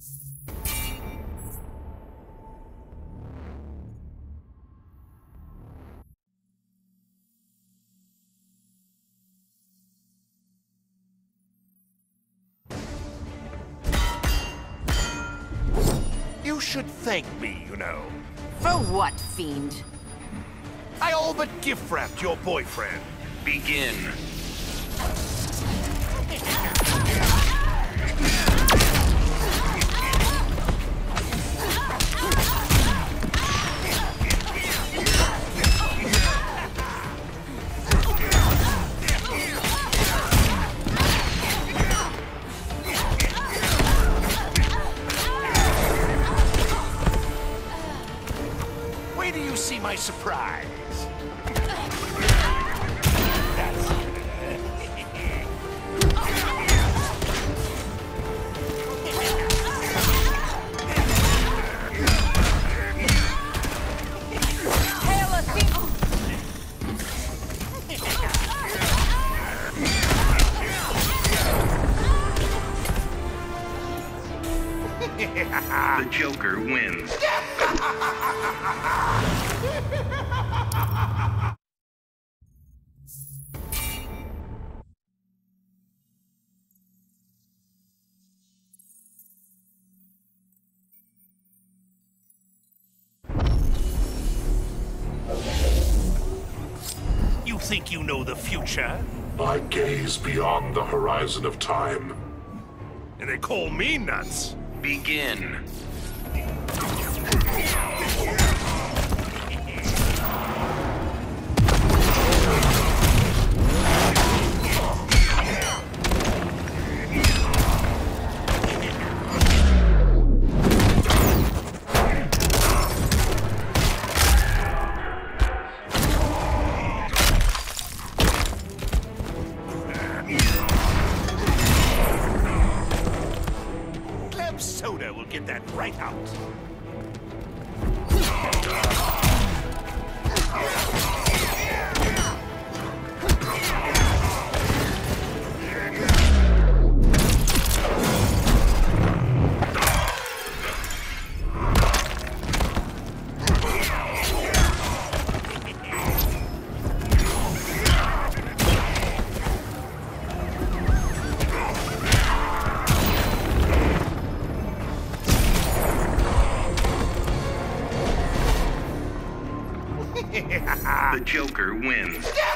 You should thank me, you know. For what, fiend? I all but gift-wrapped your boyfriend. Begin. Wait till you see my surprise. The Joker wins. You think you know the future? I gaze beyond the horizon of time. And they call me nuts. Begin. Soda will get that right out. The Joker wins.